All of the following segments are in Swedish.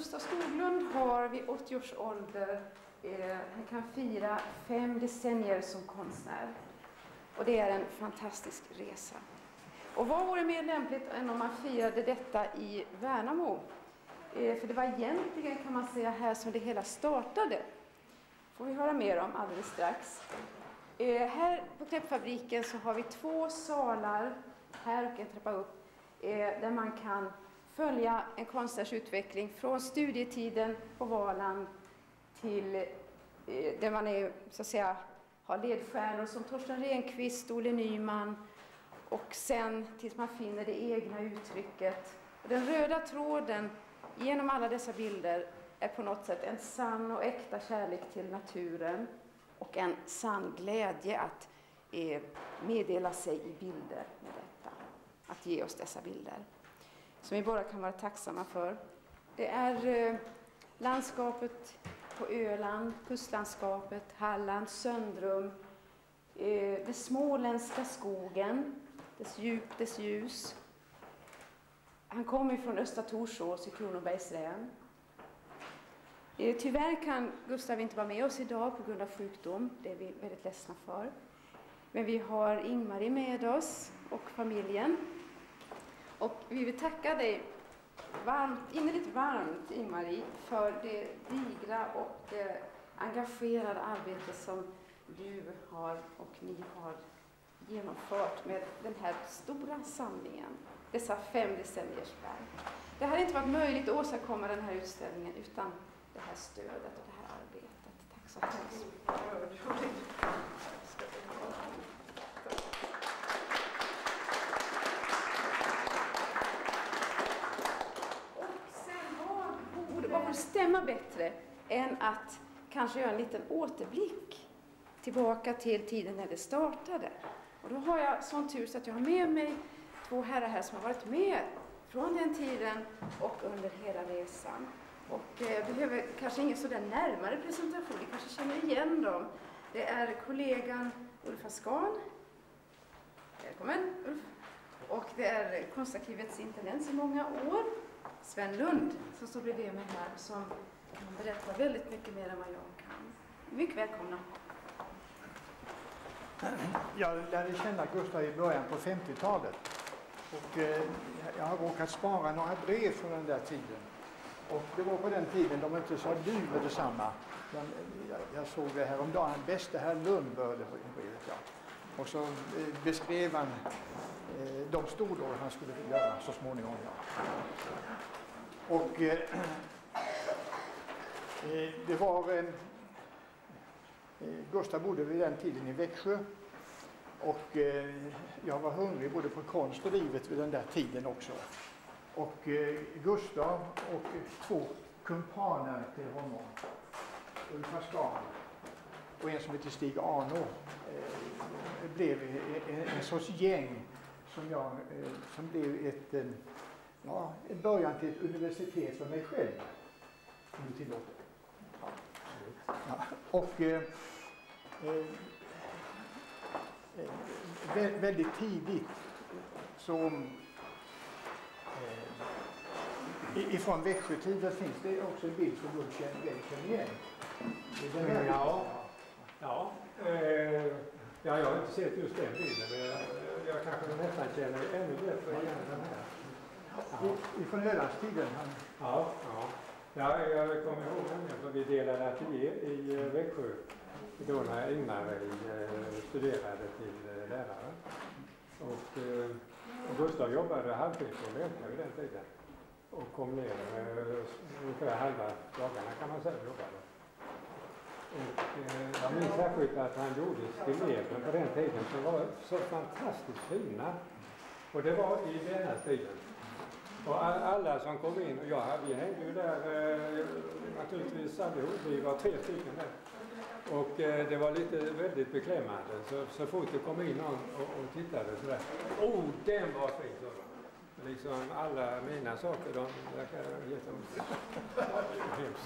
Gustav Skoglund har vid 80 års ålder, han kan fira 5 decennier som konstnär. Och det är en fantastisk resa. Och vad vore mer lämpligt än om man firade detta i Värnamo? För det var egentligen, kan man säga, här som det hela startade. Får vi höra mer om alldeles strax. Här på Knäppfabriken så har vi 2 salar, här och en trappa upp, där man kan följa en konstnärs utveckling från studietiden på Valand till där man är, så att säga, har ledstjärnor som Torsten Rehnqvist, Olle Nyman, och sen tills man finner det egna uttrycket. Och den röda tråden genom alla dessa bilder är på något sätt en sann och äkta kärlek till naturen och en sann glädje att meddela sig i bilder med detta. Att ge oss dessa bilder som vi bara kan vara tacksamma för. Det är landskapet på Öland, kustlandskapet, Halland, Söndrum, den småländska skogen, dess djup, dess ljus. Han kommer från Östra Torsås i Kronobergs län. Tyvärr kan Gustav inte vara med oss idag på grund av sjukdom. Det är vi väldigt ledsna för. Men vi har Ingmarie med oss och familjen. Och vi vill tacka dig innerligt varmt, Ingmarie, för det digra och engagerade arbete som du har och ni har genomfört med den här stora samlingen, dessa 5 decenniers verk. Det hade inte varit möjligt att åstadkomma den här utställningen utan det här stödet och det här arbetet. Tack så hemskt. Och sen vad borde stämma bättre än att kanske göra en liten återblick tillbaka till tiden när det startade. Och då har jag sån tur så att jag har med mig 2 herrar här som har varit med från den tiden och under hela resan. Och jag behöver kanske ingen sådär närmare presentation, ni kanske känner igen dem. Det är kollegan Ulf Askan. Välkommen Ulf. Och det är Konstarkivets intendent i många år, Sven Lund, som står bredvid mig här, som kan berätta väldigt mycket mer än vad jag kan. Mycket välkomna. Jag lärde känna Gustav i början på 50-talet. Och jag har råkat spara några brev från den där tiden. Och det var på den tiden de inte sa du med detsamma. Men jag såg det här om dagen, bästa herr Lundbörd i brevet. Ja. Och så beskrev han de stordåd han skulle göra så småningom. Ja. Och det var... Gustav bodde vid den tiden i Växjö. Och jag var hungrig både på konst och livet vid den där tiden också. Och Gustav och 2 kumpaner till honom, Ulf Askan och en som heter Stig Arno, blev en sorts gäng som blev en början till ett universitet för mig själv, om du tillåter. Ja. Och väldigt tidigt så ifrån Växjötiden finns det också en bild som du känner igen. Jag har inte sett just den bilden, men jag kanske nästan känner ännu bättre igen den här. Ifrån Ölandstiden? Jag kommer ihåg att vi delade ateljé i Växjö då när Ingmarie studerade till lärare. Och Gustav jobbade halvtid på Lämpa vid den tiden. Och kom ner ungefär halva dagarna kan man säga jobbade. Och jag minns särskilt att han gjorde stilleter på den tiden som var så fantastiskt fina. Och det var i denna tiden. Och alla som kom in, och vi hängde ju där naturligtvis allihop, vi var 3 stycken där. Och det var väldigt beklämmande, så fort det kom in någon och tittade sådär. Den var fin, så liksom alla mina saker, de verkar hemskt.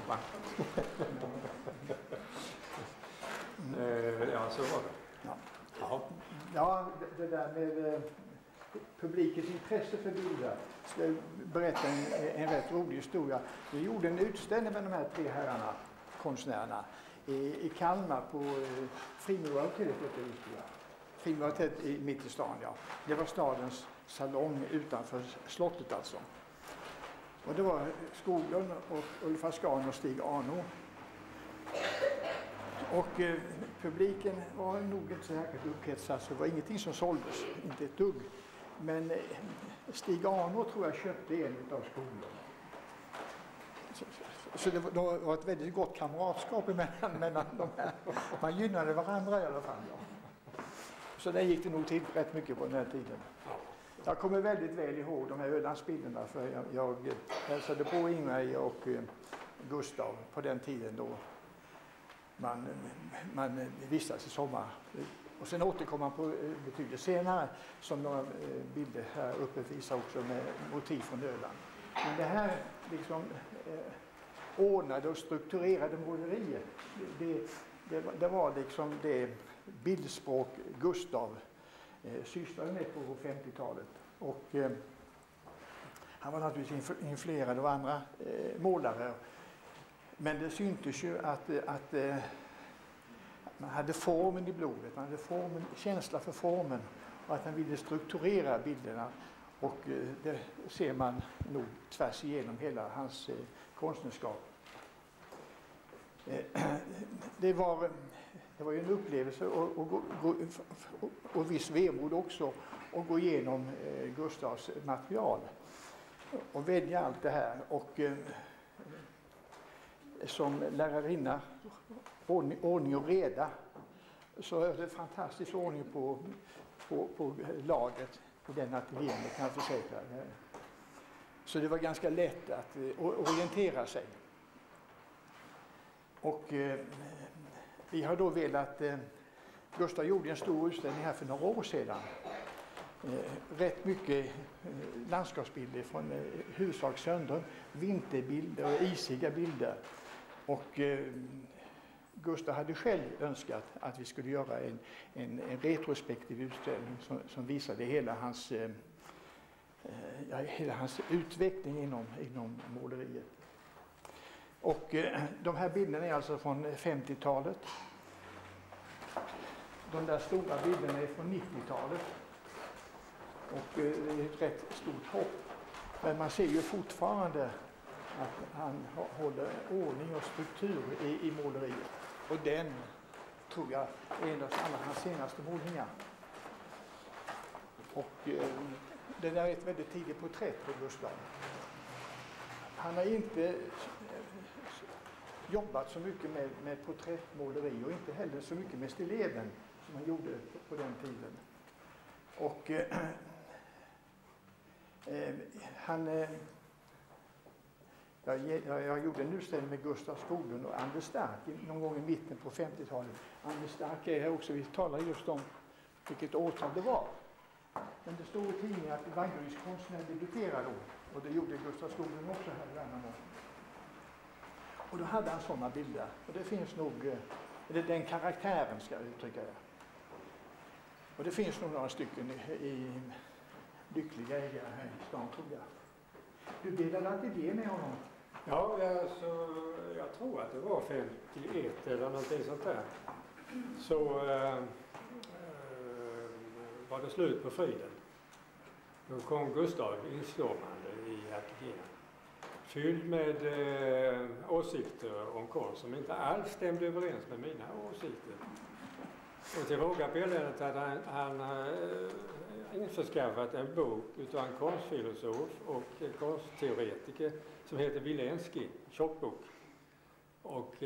Ja, så var det. Ja, det där med publikens intresse för bilder ska jag berätta en rätt rolig historia. Vi gjorde en utställning med de här 3 herrarna, konstnärerna, i Kalmar på Frimurarhotellet. Frimurarhotellet mitt i stan, ja. Det var stadens salong utanför slottet alltså. Och det var Skoglund och Ulf Askan och Stig Arno. Och publiken var nog inte så särskilt upphetsad, så det var ingenting som såldes, inte ett dugg. Men Stig Arno tror jag köpte en av Skoglund. Så det var ett väldigt gott kamratskap mellan de här. Man gynnade varandra i alla fall. Ja. Så där gick det nog till rätt mycket på den här tiden. Jag kommer väldigt väl ihåg de här Ölandsbilderna, för jag hälsade på Ingmar och Gustav på den tiden då man vistades i sommar. Och sen återkom man på betydligt senare, som några bilder här uppe visar också med motiv från Öland. Men det här liksom ordnade och strukturerade måleriet, det var liksom det bildspråk Gustav sysslade med på 50-talet. Och han var naturligtvis influerad av andra målare. Men det syntes ju att man hade formen i blodet, man hade känsla för formen, och att han ville strukturera bilderna. Och det ser man nog tvärs igenom hela hans konstnärskap. Det var ju en upplevelse och viss vemod också att gå igenom Gustavs material och välja allt det här. Och som lärarinna, ordning och reda, så är det fantastisk ordning på lagret på den ateljén, det kan jag försäkra. Så det var ganska lätt att orientera sig. Och vi har då velat, Gustav gjorde en stor utställning här för några år sedan. Rätt mycket landskapsbilder från huvudsak Söndrum, vinterbilder och isiga bilder. Och Gustav hade själv önskat att vi skulle göra en retrospektiv utställning som visade hela hans utveckling inom måleriet. Och de här bilderna är alltså från 50-talet. De där stora bilderna är från 90-talet. Och det är ett rätt stort hopp. Men man ser ju fortfarande att han håller ordning och struktur i måleriet. Och den tror jag är en av hans senaste målningar. Och det där är ett väldigt tidigt porträtt på Gustav. Han har inte jobbat så mycket med porträttmåleri och inte heller så mycket med stilleben som han gjorde på den tiden. Och jag gjorde en utställning med Gustav Skoglund och Anders Stark någon gång i mitten på 50-talet. Anders Stark är här också, vi talar just om vilket årtal det var. Men det stod i tidningen att Vaggeryds konstnär debuterade då, och det gjorde Gustav Skoglund också här i Värnamo. Och då hade han sådana bilder, och det finns nog, den karaktären ska jag uttrycka det. Och det finns nog några stycken i lyckliga ägare här i stan, tror jag. Du delade ateljé med honom? Ja, jag tror att det var 51 eller någonting sånt där. Så var det slut på friden. Då kom Gustav instormande i ateljén. Fylld med åsikter om konst som inte alls stämde överens med mina åsikter. Och till råga på eländet hade han införskaffat en bok utav en konstfilosof och konstteoretiker som heter Wilenski, tjockbok. Och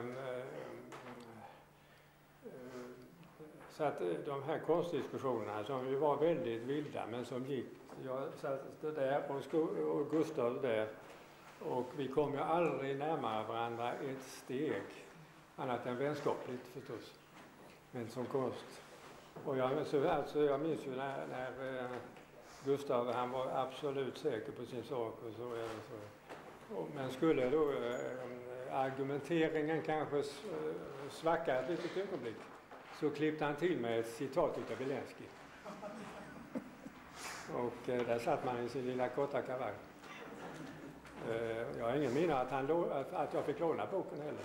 så att de här konstdiskussionerna som ju var väldigt vilda, men som gick, jag satt där och Gustav där, och vi kom ju aldrig närmare varandra ett steg, annat än vänskapligt förstås, men som konst. Och jag minns ju när Gustav, han var absolut säker på sin sak och så. Men skulle då argumenteringen kanske svacka ett litet ögonblick, så klippte han till med ett citat utav Wilenski. Och där satt man i sin lilla korta kavaj. Jag har ingen minne att jag fick låna boken heller.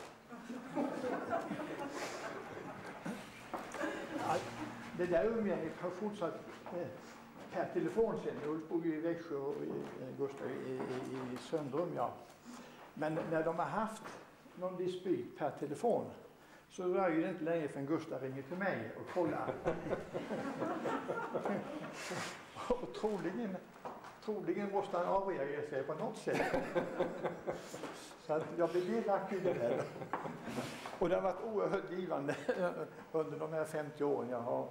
Det där umgänget har fortsatt per telefon sen. Ulf bor i Växjö och Gustav i Söndrum, ja. Men när de har haft någon dispyt per telefon så dröjer det inte länge förrän Gustav ringer till mig och kollar. Och troligen måste han avreagera sig på något sätt. Så att jag blev delaktig i det här. Och det har varit oerhört givande under de här 50 åren. Jag har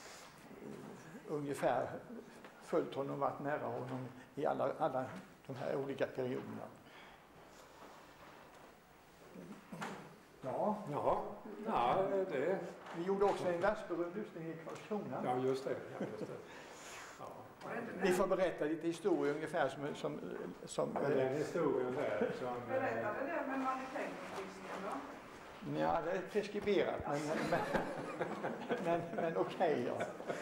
ungefär följt honom, varit nära honom i alla de här olika perioderna. Ja, det... Vi gjorde också en världsberömd lyssning i Karlskrona. Ja, just det. Ja. Ni får berätta lite historia ungefär som den historien där som... Berättade det med mannekängvisningen då? Ja, det är preskriberat, men okej, ja.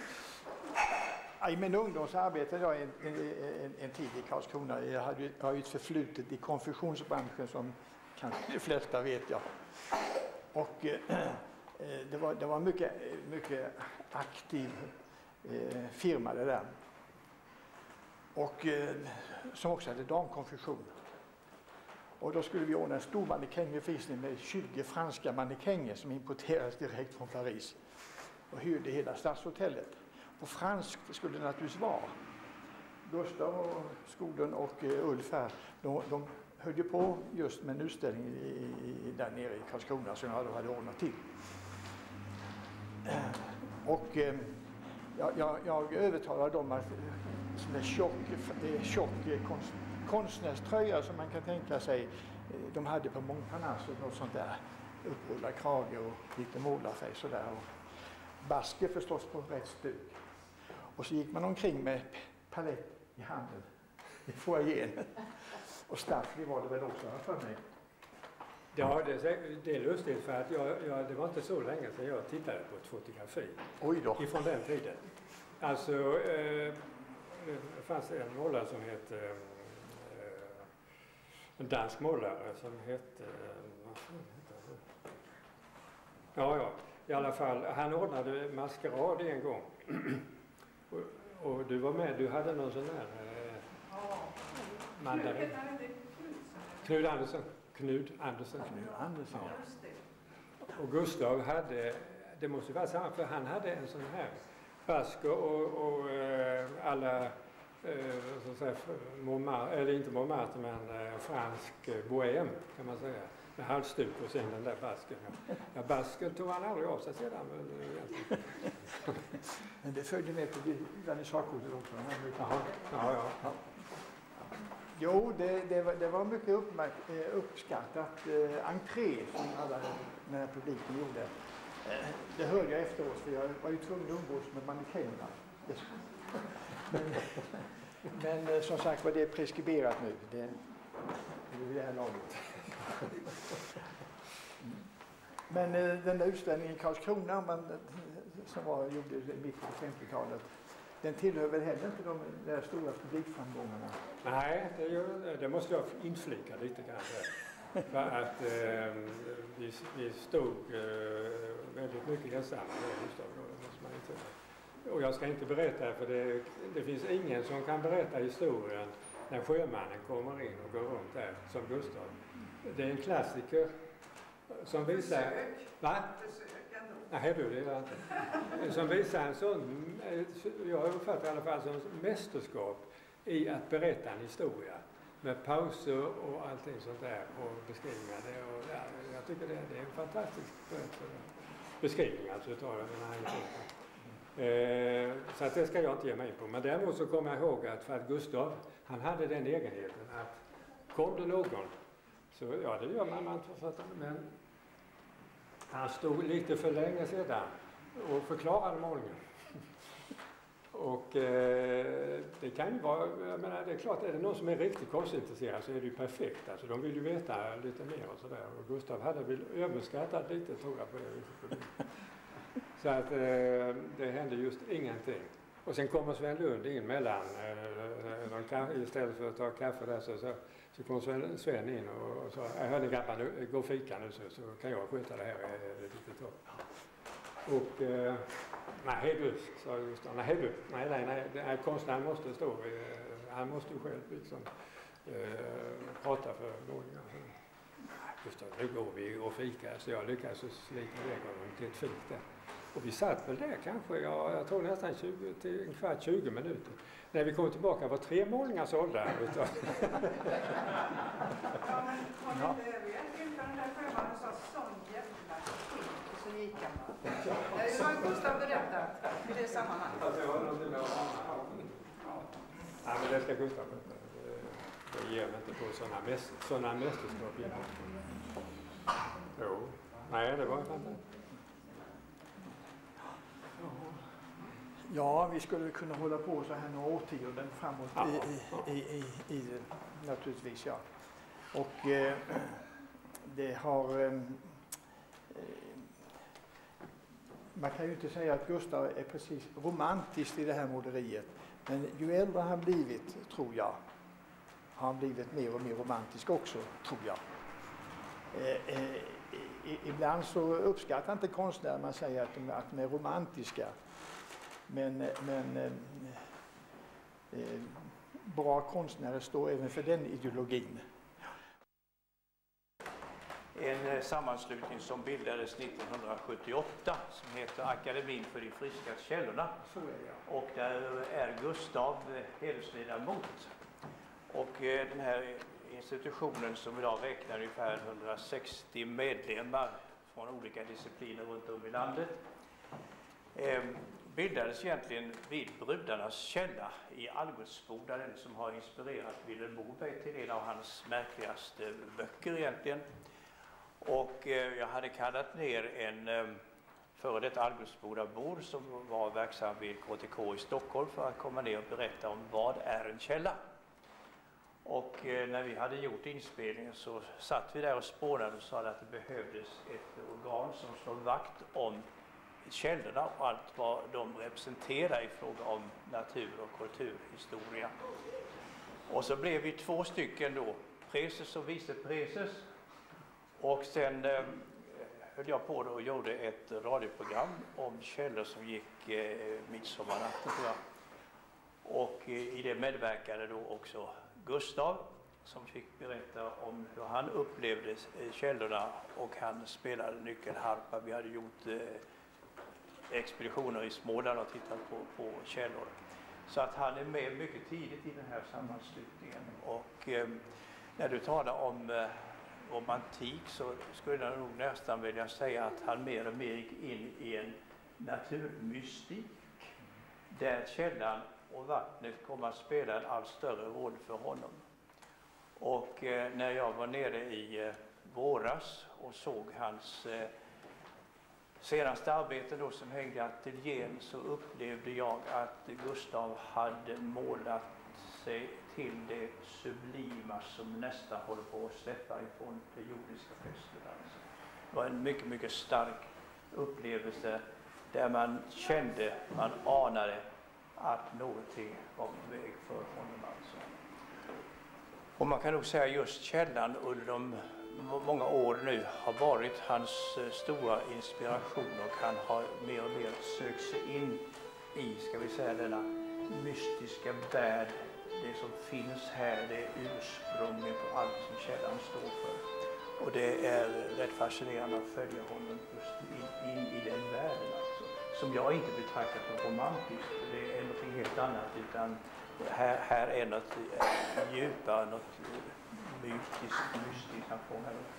I min ungdom så arbetade jag en tid i Karlskrona. Jag har ju ett förflutet i konfektionsbranschen som kanske de flesta vet, ja. Och det var mycket aktiv firma det där. Och som också hade damkonfektion. Och då skulle vi ordna en stor mannekängvisning med 20 franska mannekänger som importerades direkt från Paris. Och hyrde hela stadshotellet. På fransk skulle det naturligtvis vara. Gustav och Skoden och Ulf här, de höll ju på just med en utställning där nere i Karlskrona som jag hade ordnat till. Och jag övertalade dem att sån där tjock konstnärströja som man kan tänka sig de hade på Montparnasse och något sånt där, upprullad krage och lite målarfärg sådär, och basker förstås på rätt stuk. Och så gick man omkring med palett i handen i foajén. Och Staffli var det väl också för mig. Ja, det är lustigt för att det var inte så länge sedan jag tittade på ett fotografi. Oj då. Ifrån den tiden. Alltså, det fanns en målare som hette, en dansk målare som hette, ja, i alla fall, han ordnade maskerad en gång. Och du var med, du hade någon sån här mandarin. Knud Andersen. Ja. Och Gustav hade, det måste vara samma, för han hade en sån här basker och alla så att säga, eller inte Montmartre men fransk bohème kan man säga. Med halsduk och sen den där basken. Ja, basken tog han aldrig av sig sedan. Men det följde med på vernissagkortet också. Ja. Jo, det var mycket uppskattat entré som alla den här publiken gjorde. Det hörde jag efteråt för jag var ju tvungen att umgås med mannekängerna. Men som sagt var det preskriberat nu. Det är det här laget. Men den där utställningen i Karlskrona som gjorde i mitten på 50-talet, den tillhör väl heller inte de där stora publikframgångarna? Nej, det måste jag inflika lite grann där. För att vi stod väldigt mycket ensamma och jag ska inte berätta, för det finns ingen som kan berätta historien när sjömannen kommer in och går runt där som Gustav. Det är en klassiker som visar... Va? Nej, det är det inte. Som visar en sån, jag uppfattar i alla fall som mästerskap i att berätta en historia. Med pauser och allting sånt där och beskrivningar. Jag tycker det är en fantastisk beskrivning alltså utav den här historien. Så att det ska jag inte ge mig in på. Men däremot så kommer jag ihåg att för att Gustav, han hade den egenheten att kom det någon, så ja det gör man inte författaren, men han stod lite för länge sedan och förklarade målningen. Och det kan ju vara, jag menar, det är klart, är det någon som är riktigt konstintresserad så är det ju perfekt. Alltså de vill ju veta lite mer och sådär. Och Gustav hade väl överskattat lite, tror jag, på det viset. Så att det hände just ingenting. Och sen kommer Sven Lund in mellan, istället för att ta kaffe där så kom Sven in och sa, hörni grabbar, nu gå och fika nu så kan jag sköta det här lite tag. Och nej du, sa Gustav, nej, konstnären måste stå, han måste ju själv liksom prata för många. Gustav, nu går vi och fika, så jag lyckades slita iväg honom till ett fik där. Och vi satt väl där kanske, jag tror nästan 20 minuter. När vi kom tillbaka var 3 målningar sålda. Ja, men har ni inte övergett den där sjömannen sa sån jävla skit och så gick han bara. Det var Gustav berättat i det sammanhanget. Ja, men det ska Gustav berätta. Det ger mig inte på sådana mästerskap. Jo, nej det var inte. Ja, vi skulle kunna hålla på så här några årtionden framåt naturligtvis, ja. Och det har... man kan ju inte säga att Gustav är precis romantisk i det här måleriet. Men ju äldre han blivit, tror jag, har han blivit mer och mer romantisk också, tror jag. Ibland så uppskattar inte konstnärer man säger att de är romantiska. Men bra konstnärer står även för den ideologin. En sammanslutning som bildades 1978 som heter Akademin för de friska källorna. Och där är Gustav hedersledamot. Och den här institutionen som idag räknar ungefär 160 medlemmar från olika discipliner runt om i landet bildades egentligen vid Brudarnas källa i Algutsboda, den som har inspirerat Vilhelm Moberg till en av hans märkligaste böcker egentligen. Och jag hade kallat ner en före detta Algutsbodabor som var verksam vid KTK i Stockholm för att komma ner och berätta om vad är en källa. Och när vi hade gjort inspelningen så satt vi där och spånade och sa att det behövdes ett organ som slår vakt om källorna och allt vad de representerar i fråga om natur och kulturhistoria. Och så blev vi 2 stycken då, preses och vicepreses. Och sen höll jag på då och gjorde ett radioprogram om källor som gick midsommarnatten, tror jag. Och i det medverkade då också Gustav som fick berätta om hur han upplevde källorna, och han spelade nyckelharpa. Vi hade gjort expeditioner i Småland och tittat på källor. Så att han är med mycket tidigt i den här sammanslutningen. Och när du talar om romantik så skulle jag nog nästan vilja säga att han mer och mer gick in i en naturmystik där källan och vattnet kommer att spela en allt större roll för honom. Och när jag var nere i våras och såg hans senaste arbete då som hängde i ateljén, så upplevde jag att Gustav hade målat sig till det sublima som nästan håller på att släppa ifrån det jordiska fästet. Alltså. Det var en mycket, mycket stark upplevelse där man kände, man anade att någonting var på väg för honom. Alltså. Och man kan nog säga just källan under de många år nu har varit hans stora inspiration, och han har mer och mer sökt sig in i, ska vi säga, denna mystiska värld. Det som finns här, det är ursprunget på allt som källan står för. Och det är rätt fascinerande att följa honom just in i den världen, alltså, som jag inte betraktar som romantiskt. Det är något helt annat, utan här är något djupare, något mystiskt han fångar upp.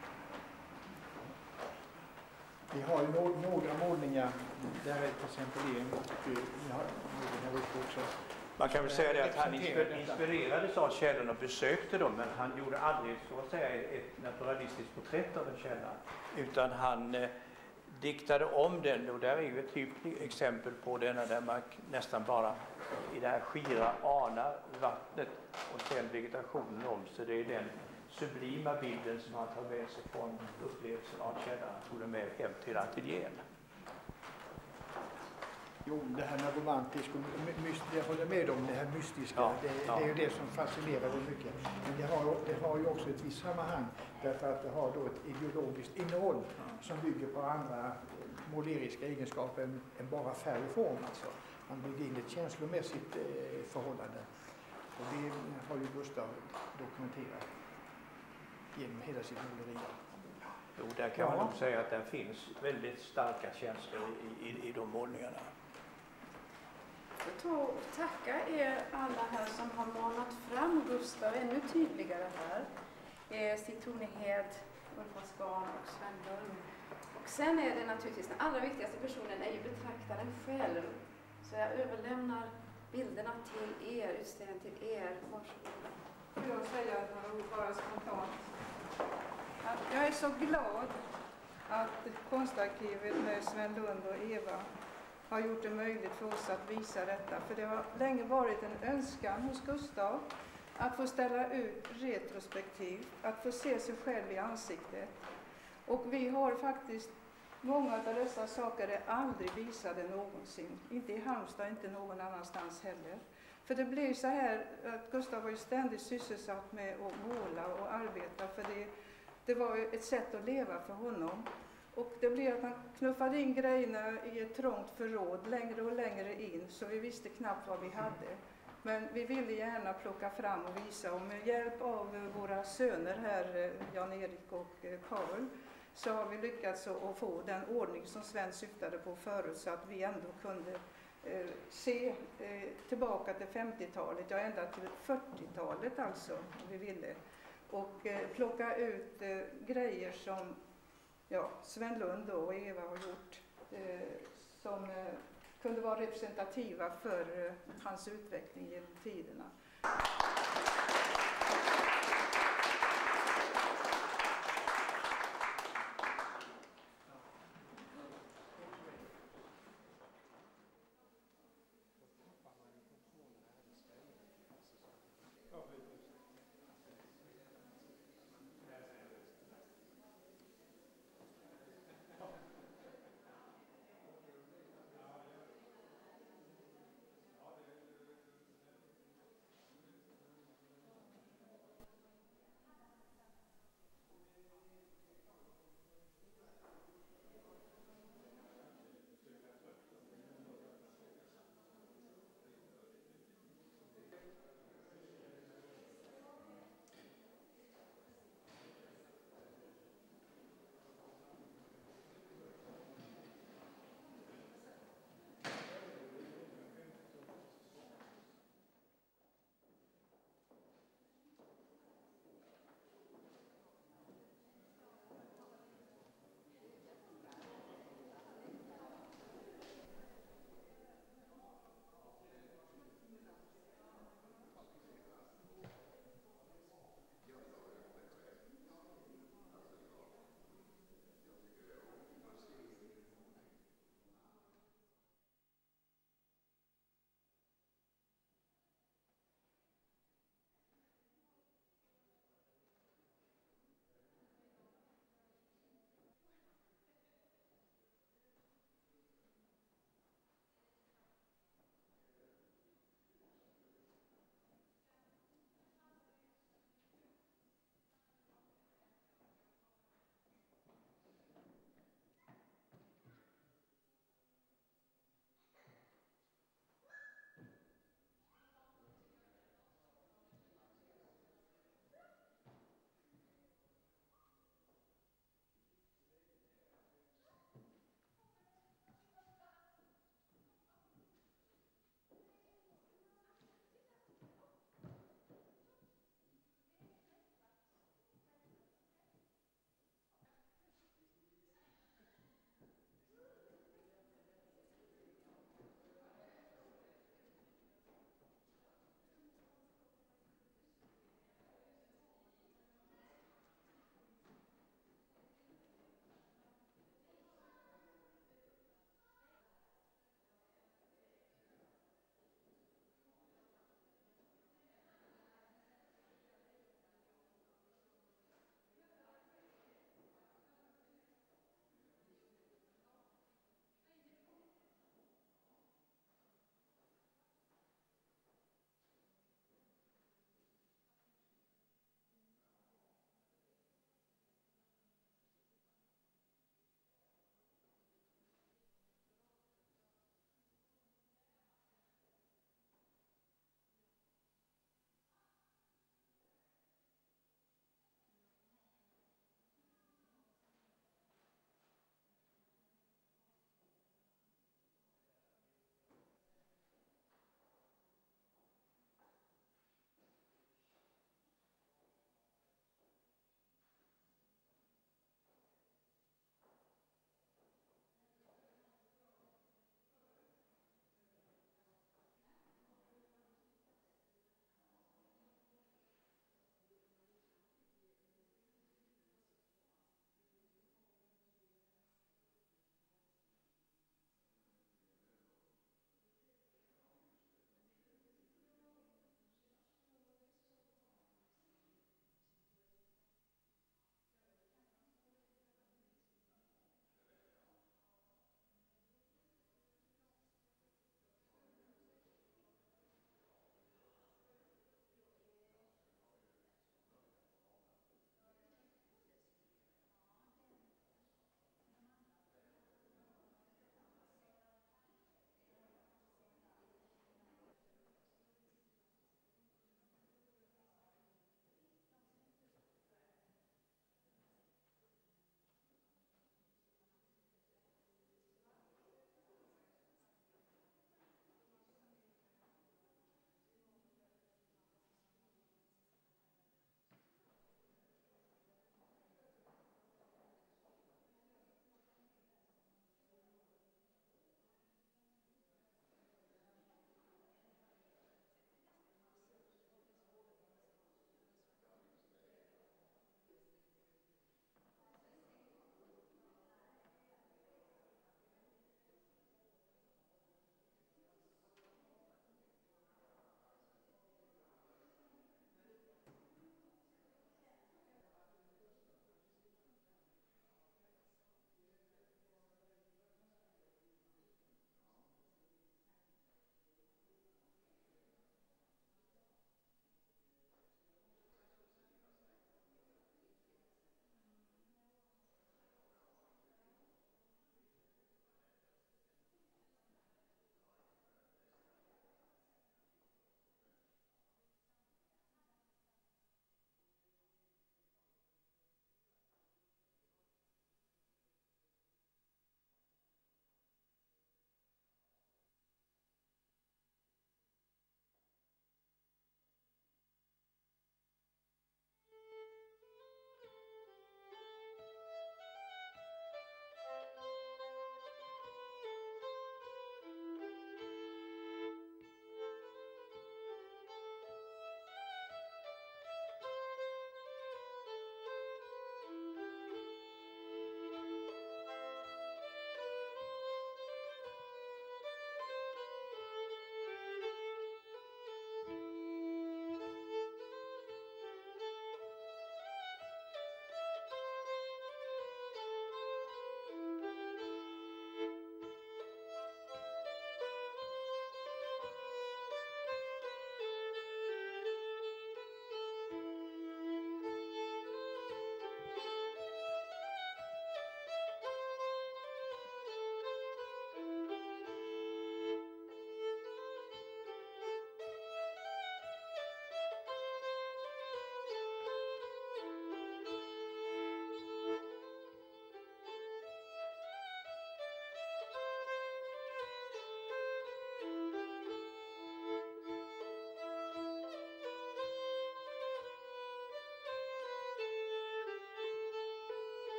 Vi har ju några målningar, där är till exempel en, och vi har några uppe också. Man kan väl säga det att han inspirerades av källan och besökte dem, men han gjorde aldrig så att säga ett naturalistiskt porträtt av en källa, utan han diktade om den, och där är ju ett typiskt exempel på denna där man nästan bara i det här skira anar vattnet och sen vegetationen om, så det är den sublima bilden som han tar med sig från upplevelsen av källan, han tog den med hem till ateljén. Jo, det här med romantiskt och jag håller med om det här mystiska. Ja, Det är ju det som fascinerar mig mycket. Men det har ju också ett visst sammanhang därför att det har då ett ideologiskt innehåll som bygger på andra måleriska egenskaper än bara färg och form. Alltså. Man bygger in ett känslomässigt förhållande. Och det har ju Gustav dokumenterat genom hela sitt måleri. Jo, där kan man nog säga att det finns väldigt starka känslor i de målningarna. Jag tacka er alla här som har manat fram Gustav ännu tydligare här. Stig Hed, Ulf Askan och Sven Lund. Och sen är det naturligtvis den allra viktigaste personen är ju betraktaren själv. Så jag överlämnar bilderna till er, utställningen till er. Varsågoda. Jag säger några ord bara spontant. Jag är så glad att Konstarkivet med Sven Lund och Eva har gjort det möjligt för oss att visa detta. För det har länge varit en önskan hos Gustav att få ställa ut retrospektivt, att få se sig själv i ansiktet. Och vi har faktiskt, många av dessa saker är aldrig visade någonsin. Inte i Halmstad, inte någon annanstans heller. För det blir så här att Gustav var ju ständigt sysselsatt med att måla och arbeta. För det var ju ett sätt att leva för honom. Och det blev att han knuffade in grejerna i ett trångt förråd längre och längre in. Så vi visste knappt vad vi hade. Men vi ville gärna plocka fram och visa. Och med hjälp av våra söner här, Jan-Erik och Paul, så har vi lyckats att få den ordning som Sven syftade på förut. Så att vi ändå kunde se tillbaka till 50-talet, ja ända till 40-talet alltså, om vi ville. Och plocka ut grejer som Sven Lund och Eva har gjort som kunde vara representativa för hans utveckling genom tiderna.